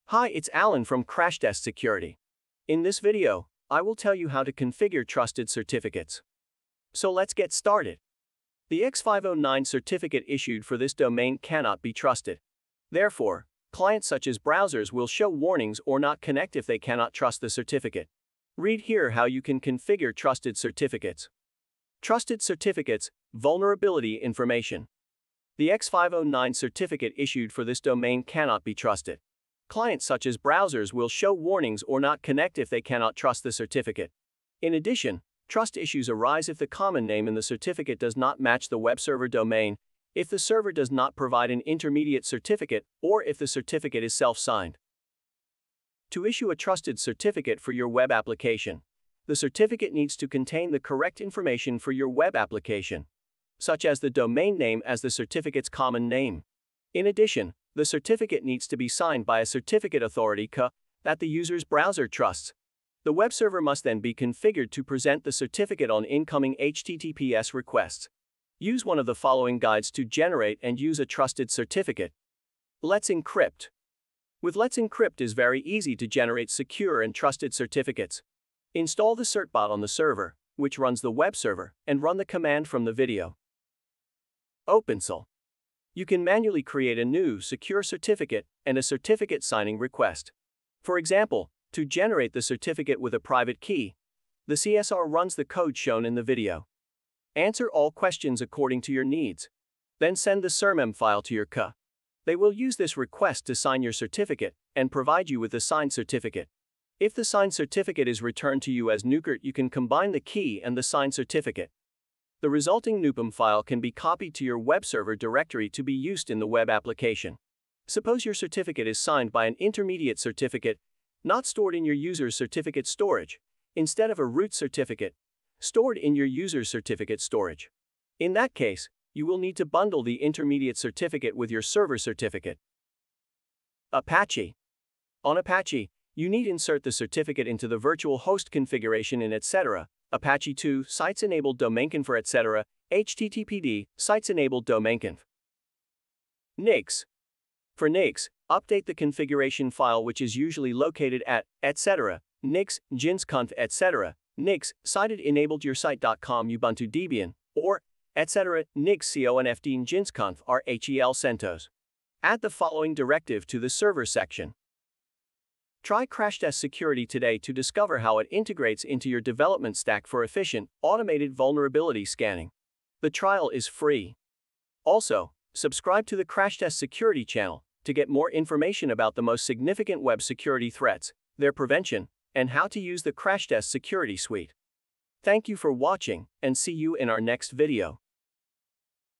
Hi, it's Alan from Crashtest Security. In this video, I will tell you how to configure trusted certificates. So let's get started. The X509 certificate issued for this domain cannot be trusted. Therefore, clients such as browsers will show warnings or not connect if they cannot trust the certificate. Read here how you can configure trusted certificates. Trusted certificates, vulnerability information. The X509 certificate issued for this domain cannot be trusted. Clients such as browsers will show warnings or not connect if they cannot trust the certificate. In addition, trust issues arise if the common name in the certificate does not match the web server domain, if the server does not provide an intermediate certificate, or if the certificate is self-signed. To issue a trusted certificate for your web application, the certificate needs to contain the correct information for your web application, such as the domain name as the certificate's common name. In addition, the certificate needs to be signed by a certificate authority that the user's browser trusts. The web server must then be configured to present the certificate on incoming HTTPS requests. Use one of the following guides to generate and use a trusted certificate. Let's Encrypt. With Let's Encrypt is very easy to generate secure and trusted certificates. Install the certbot on the server, which runs the web server, and run the command from the video. OpenSL. You can manually create a new secure certificate and a certificate signing request. For example, to generate the certificate with a private key, the CSR runs the code shown in the video. Answer all questions according to your needs. Then send the CRM file to your CA. They will use this request to sign your certificate and provide you with the signed certificate. If the signed certificate is returned to you as NUCERT, you can combine the key and the signed certificate. The resulting NUPM file can be copied to your web server directory to be used in the web application. Suppose your certificate is signed by an intermediate certificate, not stored in your user's certificate storage, instead of a root certificate, stored in your user's certificate storage. In that case, you will need to bundle the intermediate certificate with your server certificate. Apache. On Apache, you need to insert the certificate into the virtual host configuration in etc. Apache 2, sites enabled domainconf for etc. HTTPD, sites enabled domainconf. NICS. For NICS, update the configuration file which is usually located at etc. NICS, jinsconf etc. NICS, cited enabled your site.com Ubuntu Debian, or etc. NICS conf jinsconf rhel CentOS. Add the following directive to the server section. Try Crashtest Security today to discover how it integrates into your development stack for efficient, automated vulnerability scanning. The trial is free. Also, subscribe to the Crashtest Security Channel to get more information about the most significant web security threats, their prevention, and how to use the Crashtest Security Suite. Thank you for watching, and see you in our next video.